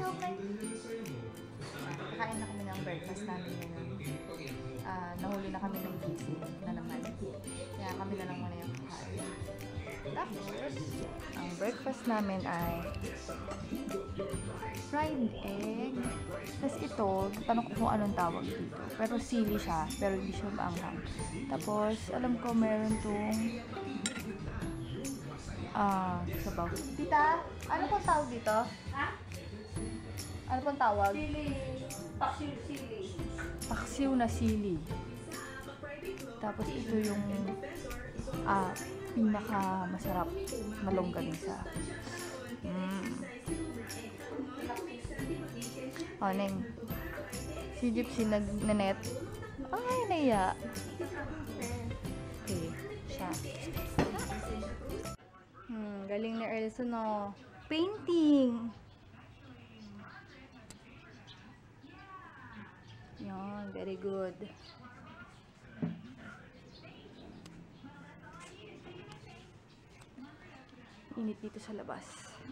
Kakain na kami ng breakfast namin ngayon. Nahuli na kami ng gising na naman. Kaya kami na lang muna yung kakain. Tapos, ang breakfast namin ay fried egg. Tapos ito, tanong ko kung anong tawag dito. Pero sili siya, pero hindi siya maanghang. Tapos, alam ko meron tong sabaw. Tita, ano pong tawag dito? Ha? Ano pong tawag? Sili. Paksiw sili. Paksiw na sili. Tapos ito yung pinaka masarap malongganisa. Neng. Si Gypsy nagnanet. Ay, naiya. Okay, siya. Galing ni Elsa, no? Painting! Yan, very good. Init dito sa labas.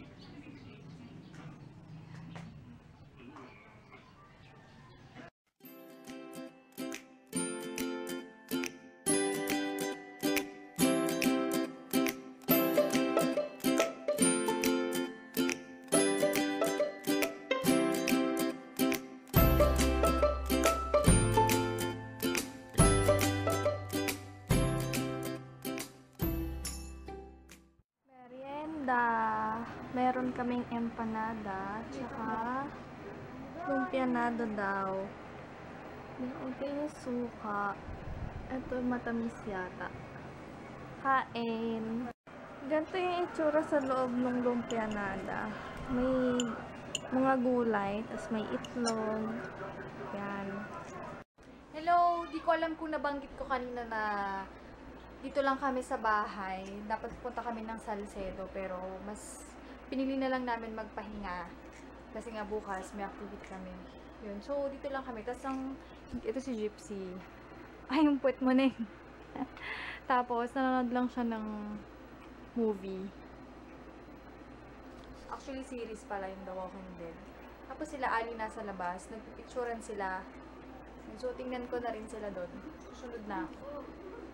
Meron kaming empanada, tsaka lumpianada daw. May yung suka. Ito matamis yata. Kain. Ganito yung itsura sa loob ng lumpianada. May mga gulay, tas may itlog. Yan. Hello! Di ko alam kung nabanggit ko kanina na dito lang kami sa bahay. Dapat punta kami ng Salcedo, pero mas pinili na lang namin magpahinga. Kasi nga bukas may activity kami. Yun. So, dito lang kami. Tapos ito si Gypsy. Ay, yung puwet mo na Tapos, nanonood lang siya ng movie. Actually, series pala yung The Walking Dead. Tapos sila Ali nasa labas. Nagpipicturan sila. So, tingnan ko na rin sila doon. Susunod na ako.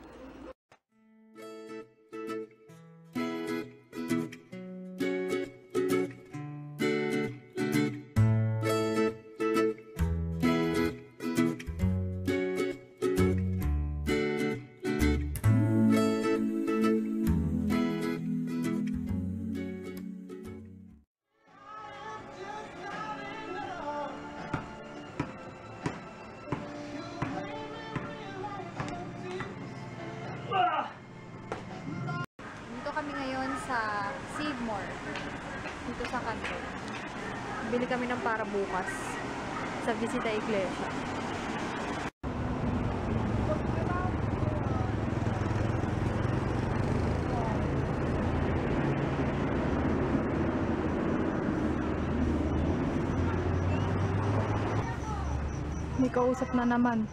Kami ngayon sa Save More dito sa kanto. Bili kami ng para bukas sa Visita Iglesia. May kausap na naman.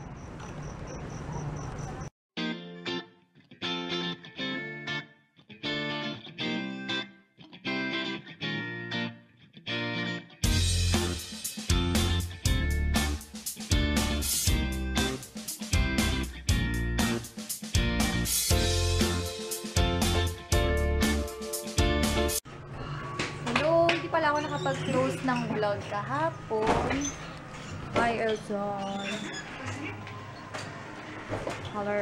Hindi pala ako nakapag-close ng vlog kahapon. Hi, Elson. Color.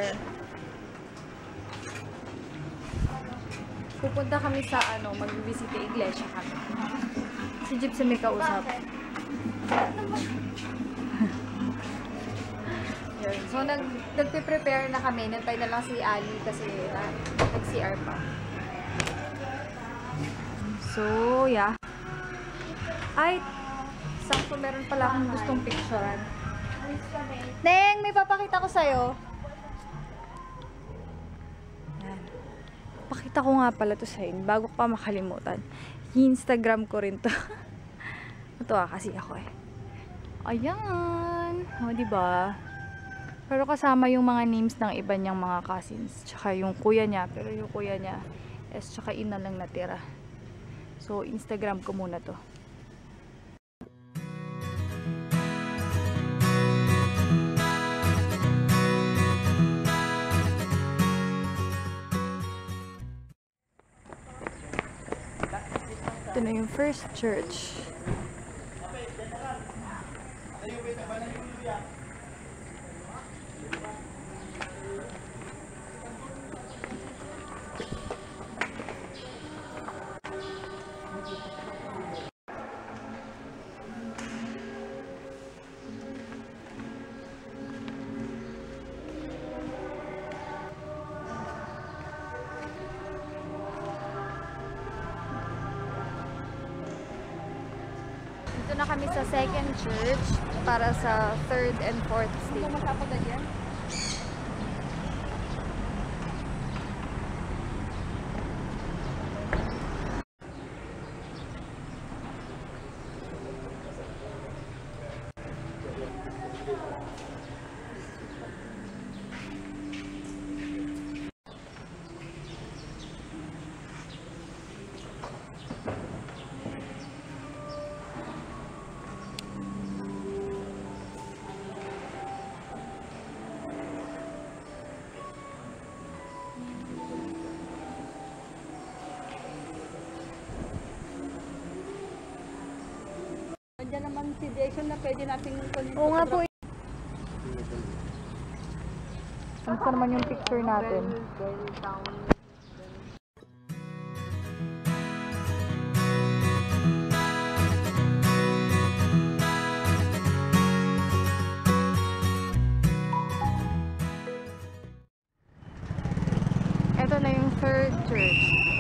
Pupunta kami sa mag-visit iglesia kami. Si Gypsy may kausap. Yun. So, nagpe-prepare na kami. Nantay na lang si Ali kasi nag-CR pa. So, yeah. Ay, sakto meron pala akong gustong picturean. Neng, may papakita ko sa'yo. Yan. Pakita ko nga pala to sa'yo bago ko pa makalimutan. I-Instagram ko rin to. Natuwa kasi ako eh. Ayan. O, diba? Pero kasama yung mga names ng iba niyang mga cousins. Tsaka yung kuya niya. Pero yung kuya niya tsaka ina lang natira. So, Instagram ko muna to. Ito na yung first church. Dito na kami sa second church para sa third and fourth stage. Ano magkapagad yan? Diyan naman si Jason na pwede nating kunin. Oo nga po. Ano naman yung picture natin? Ito na yung third church.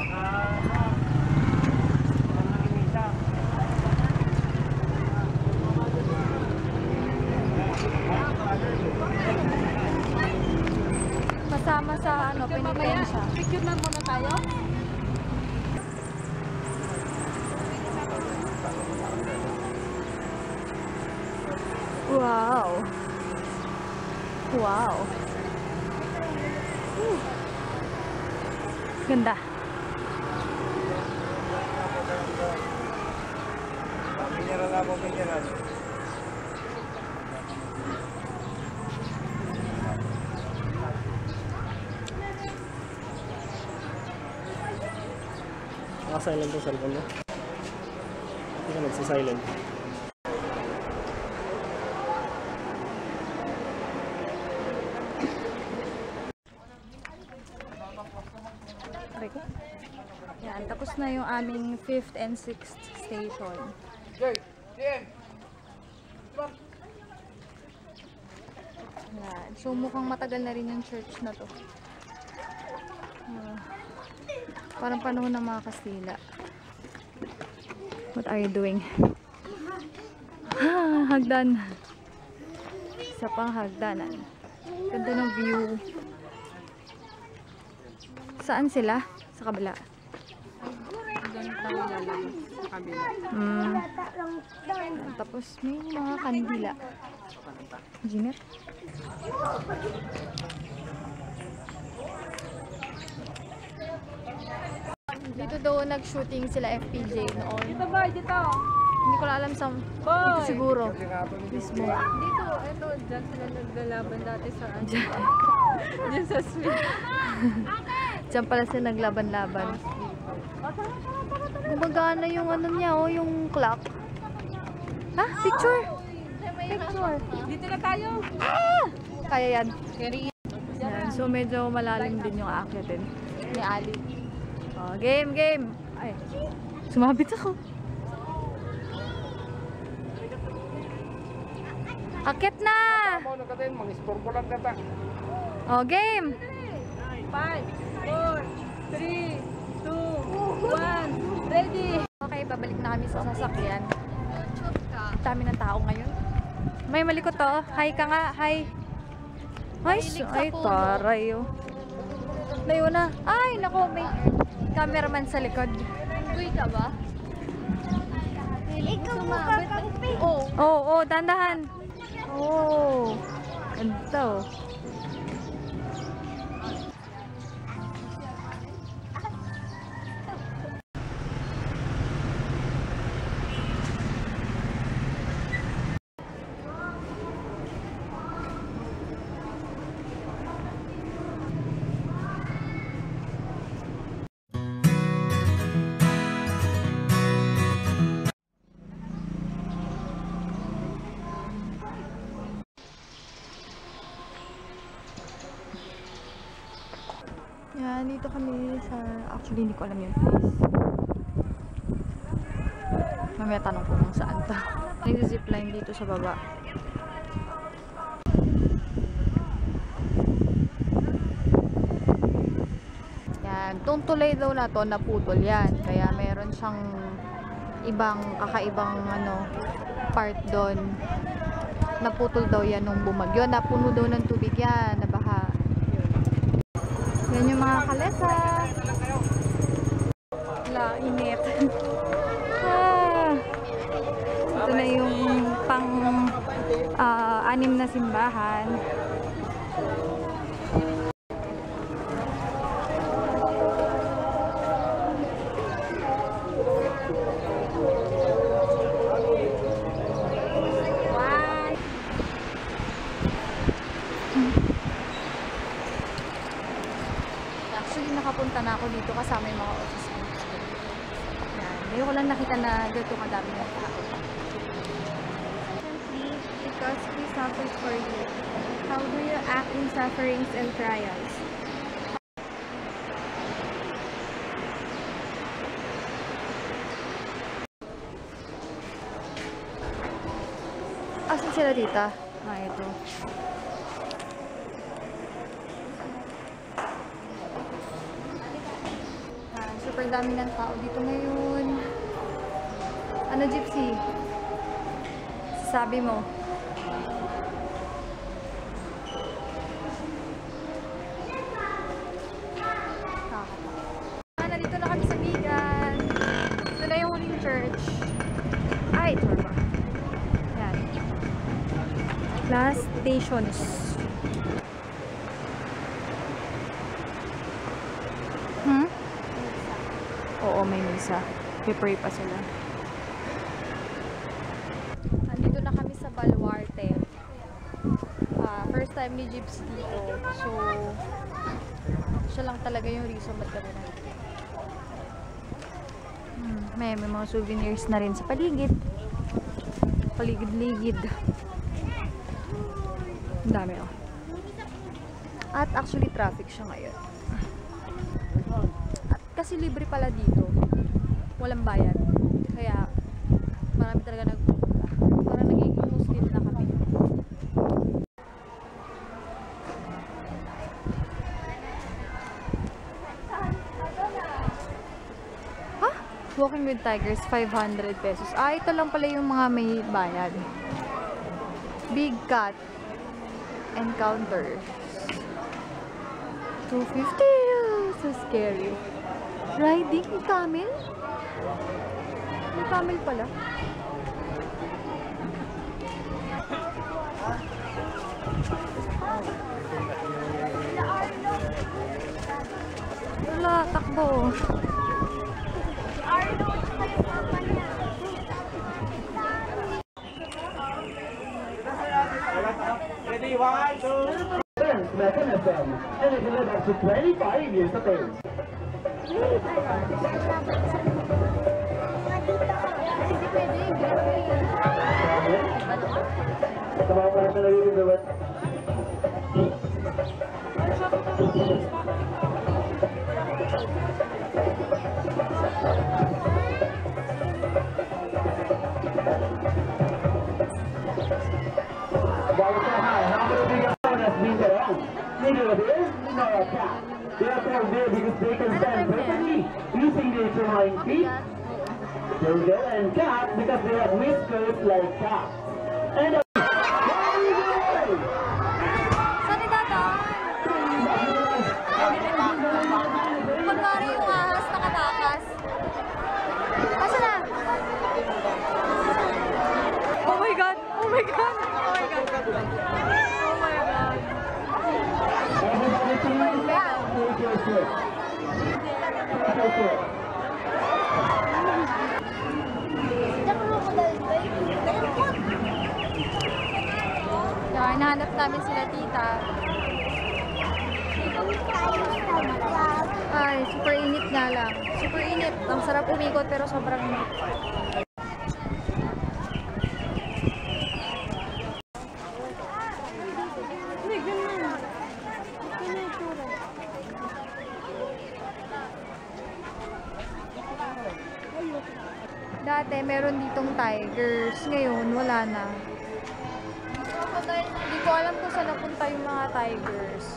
Kasama sa ano, penitensya. Picture na muna tayo. Wow. Wow. Ganda. Mineral ako, mineral. Naka-silent yung cellphone mo. Hindi ka nagsa-silent. Yan, tapos na yung aming 5th and 6th station. Yan. So mukhang matagal na rin yung church na to. Parang panahon ng mga Kastila. What are you doing? Hagdan. Isa pang hagdanan. Ganda ng view. Saan sila? Sa kabila. Tapos may mga kandila. Giner? Dito daw nag-shooting sila FPJ noon. Dito boy, dito. Hindi ko na alam sa dito siguro. Mismo. Dito, eto, dyan sila naglalaban dati sa dyan sa Smith. Diyan pala sila naglaban-laban. Gumagana yung ano niya, oh, yung clock. Ha? Picture? Picture. Dito na tayo. Kaya yan. Yan. So medyo malalim din yung aakitin ni Ali. Oh, game, game. Ay, sumabit ako. Akit na! Oh, game! 5, 4, 3, 2, 1, ready! Okay, babalik na kami sa sasakyan. Dami ng tao ngayon. May malikot to. Hi ka nga. Hi. Ay, ay taray. Oh. Layo na. Ay, nako. May cameraman sa likod. Uy ka ba? Ikaw mo kakampi. Oo, dandahan. Oh. Ganda oh. nandito kami sa... Actually, hindi ko alam yung place. Mamaya tanong ko kung saan to. Nag-zipline dito sa baba. Yan. Itong tulay daw na to, naputol yan. Kaya meron siyang ibang, kakaibang part doon. Naputol daw yan nung bumagyo. Napuno daw ng tubig yan. Nabaha. Yan yung mga kalesa. Wala, init. Ito na yung pang-anim na simbahan. Actually, nakapunta na ako dito kasama yung mga office mates ko. Yan. Ngayon ko lang nakita na dito kadami ng tao. Simply because He suffers for you. How do you act in sufferings and trials? Asan sila tita? Ito. Super dami ng tao dito ngayon. Ano, Gypsy? Sabi mo. Nandito na kami sa Bigan. Ito na yung huling church. Ay, ito ba? Yan. Last stations. Oo, may misa. Pipray pa sila. Andito na kami sa Baluarte. First time ni Gypsy dito. So, siya lang talaga yung reason ba't kami na. May mga souvenirs na rin sa paligid. Paligid-ligid. Ang dami, oh. At actually, traffic siya ngayon. Kasi libre pala dito. Walang bayad. Kaya, marami talaga nagpupunta. Parang nagiging Muslim na kami. Ha? Walking with Tigers, 500 pesos. Ito lang pala yung mga may bayad. Big Cat Encounter. 250. So scary. Riding camel? May camel pala. Wala, takbo. Ready, 1, 2. Megan FM, and it will live up to 25 years of age. Sama mo na lagi din dapat. Neither of this nor a cat. They are called there because they can stand perfectly using their 2 hind feet. Turtle and cat because they have whiskers like cats. And a Saan idadaan? Kunwari yung ahas nakatakas. Asa na? Oh my God! Oh my God! Oh my God! Oh my God! Kaya hinahanap namin sila tita. Ay, super init nga lang. Super init. Ang sarap umikot pero sobrang init. Dati, meron ditong tigers. Ngayon, wala na. Hindi ko alam kung saan napunta yung mga tigers.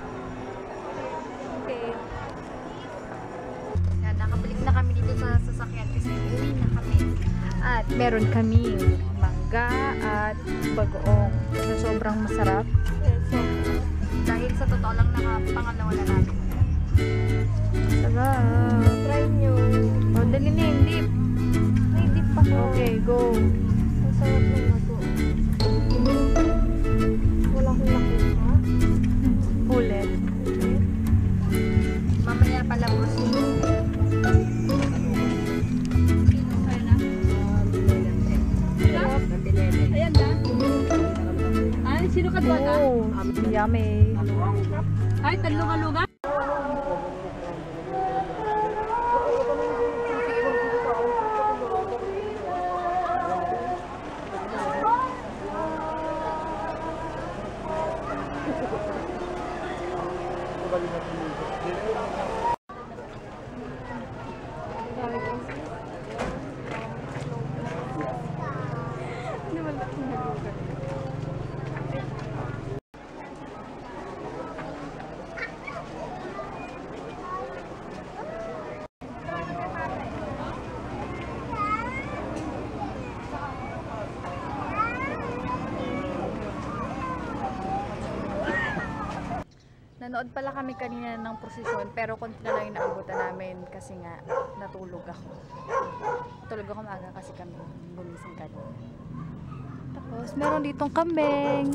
Okay. Yan, nakabalik na kami dito sa sasakyan kasi uwi na kami. At meron kaming mangga at bagoong na sobrang masarap. Dahil sa totoo lang nakapangalawa na namin. Sarap. Try nyo. O, dali na yung dip. May dip pa ko. Okay, go. Ang sarap ng mago. Wala akong nakita. Ulit. Mamaya pala bro. Ayan na. Ay, sino ka doon? Oh, yummy. Ay, talunga-lunga. Nanood pala kami kanina ng prosesyon pero konti na lang yung naabutan namin kasi nga natulog ako. Tulog ako maaga kasi kami gumising kanina. Tapos meron ditong kambing.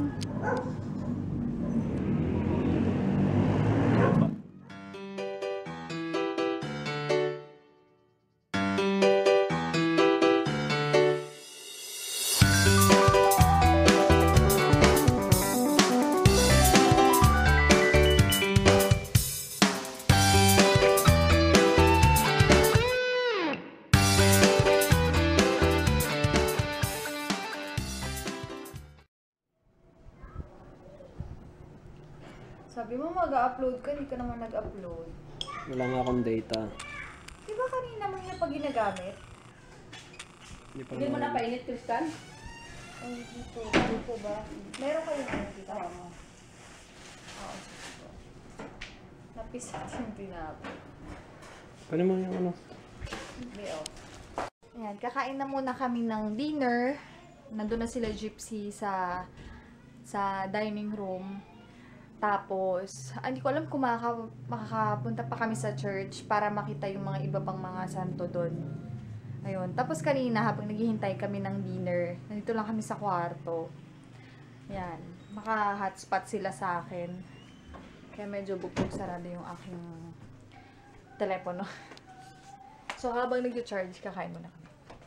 Sabi mo mag-upload ka, hindi ka naman nag-upload. Wala nga akong data. Di ba kanina mo niya pag ginagamit? Hindi mo na painit, Tristan? Ay, dito. Dito ba? Meron kayo dito? Oo. Oo. Napisat yung tinapos. Paano mo yung ano? Hindi, oh. Ayan, kakain na muna kami ng dinner. Nandun na sila Gypsy sa dining room. Tapos, hindi ko alam kung makakapunta pa kami sa church para makita yung mga iba pang mga santo doon. Ayun. Tapos kanina, habang naghihintay kami ng dinner, nandito lang kami sa kwarto. Yan. Maka-hotspot sila sa akin. Kaya medyo bukbog sarado yung aking telepono. So, habang nag-charge, kakain muna kami.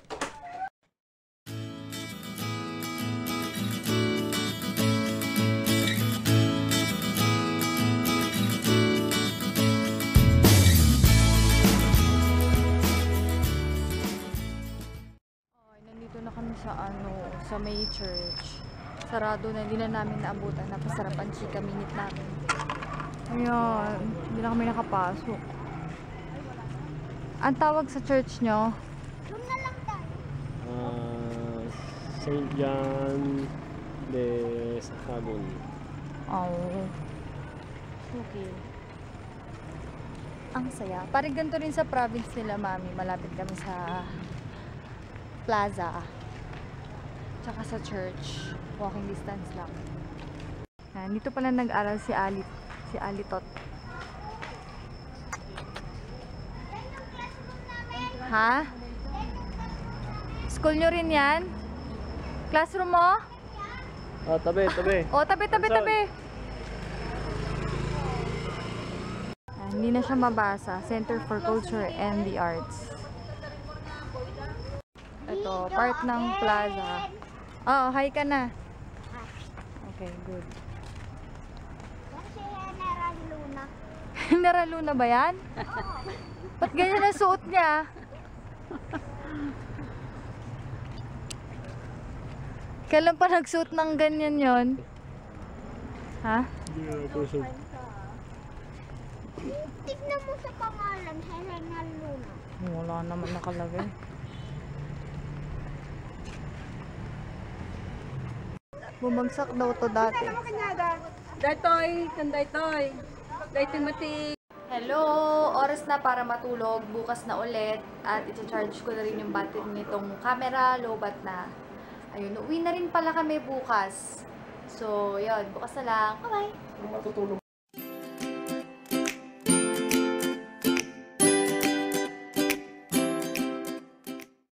Sa may church. Sarado na, hindi na namin naabutan. Napasarap ang chika minute namin. Ayan, hindi na kami nakapasok. Ang tawag sa church nyo? St. John de Sahagun. Oh. Okay. Ang saya. Parang ganito rin sa province nila, mami. Malapit kami sa plaza. Tsaka sa church. Walking distance lang. Yan, dito pala nag-aral si Alitot. Ha? School nyo rin yan? Classroom mo? Ah, tabi. O, tabi. Hindi na siya mabasa. Center for Culture and the Arts. Ito, part ng plaza. Oh, hi ka na. Okay, good. General Luna ba yan? Ba't ganyan ang suot niya? Kailan pa nagsuot ng ganyan yon? Ha? Tignan mo sa pangalan, General Luna. Wala naman nakalagay. Bumagsak daw to dati. Daytoy, Daytoy. Daytoy mati. Hello! Oras na para matulog. Bukas na ulit. At i-charge ko na rin yung battery nitong camera. Lobat na. Ayun, uwi na rin pala kami bukas. So, yun. Bukas na lang. Bye-bye! Kung matutulog